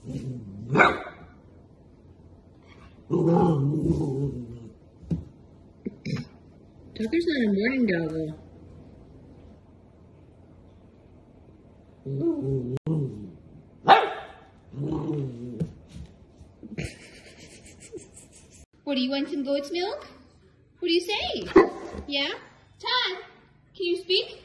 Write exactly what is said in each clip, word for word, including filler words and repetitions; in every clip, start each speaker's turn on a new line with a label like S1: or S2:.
S1: Tucker's not a morning doggo. What, do you want some goat's milk? What do you say? Yeah? Todd, can you speak?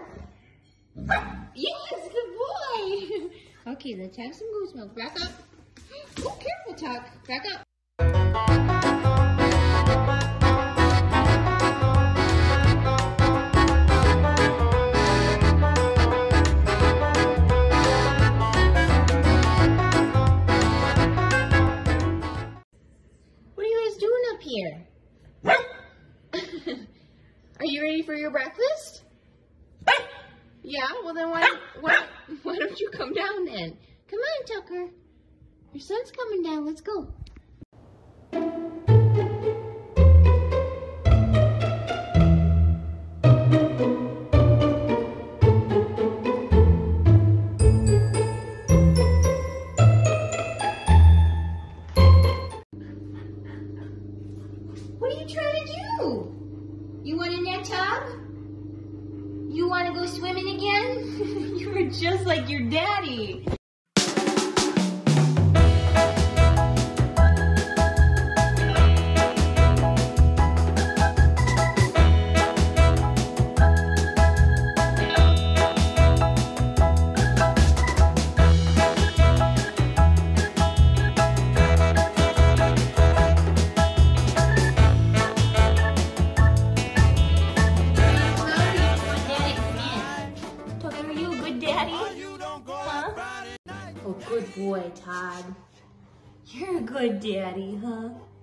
S1: Yes, good boy. Okay, let's have some goat's milk. Back up. Oh, careful, Tuck. Back up. Here. Are you ready for your breakfast? Yeah, well then why, why, why don't you come down then? Come on, Tucker. Your son's coming down. Let's go. What are you trying to do? You want in that tub? You want to go swimming again? You were just like your daddy. Oh, good boy, Todd. You're a good daddy, huh?